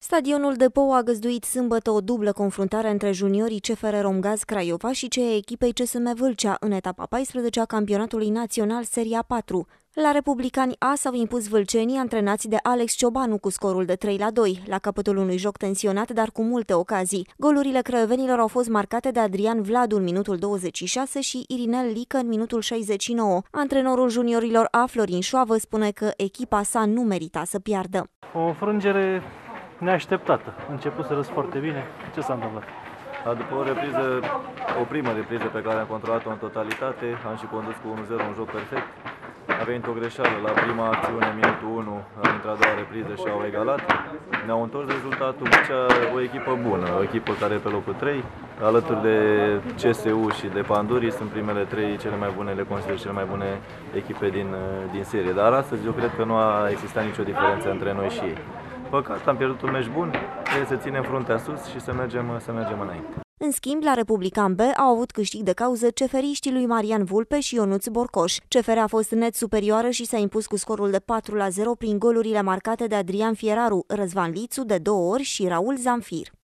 Stadionul Depou a găzduit sâmbătă o dublă confruntare între juniorii CFR Romgaz Craiova și cei ai echipei CSM Vâlcea în etapa 14 a campionatului național Seria 4. La Republicani A s-au impus vâlcenii antrenați de Alex Ciobanu cu scorul de 3-2, la capătul unui joc tensionat, dar cu multe ocazii. Golurile crăiovenilor au fost marcate de Adrian Vladu în minutul 26 și Irinel Lică în minutul 69. Antrenorul juniorilor A, Florin Șoavă, spune că echipa sa nu merita să piardă. O înfrângere neașteptată. Început să răs foarte bine. Ce s-a întâmplat? După o primă repriză pe care am controlat-o în totalitate, am și condus cu 1-0 un joc perfect. A venit o greșeală la prima acțiune, minutul 1, am intrat a doua repriză și au egalat. Ne-au întors rezultatul, o echipă bună, o echipă care e pe locul 3, alături de CSU și de Pandurii, sunt primele 3 cele mai bune, le consider cele mai bune echipe din serie. Dar astăzi eu cred că nu a existat nicio diferență între noi și ei. Păcat, am pierdut un meci bun, trebuie să ținem fruntea sus și să mergem înainte. În schimb, la Republican B au avut câștig de cauză ceferiștii lui Marian Vulpe și Ionuț Borcoș. CFR a fost net superioară și s-a impus cu scorul de 4-0 prin golurile marcate de Adrian Fieraru, Răzvan Lițu de 2 ori și Raul Zamfir.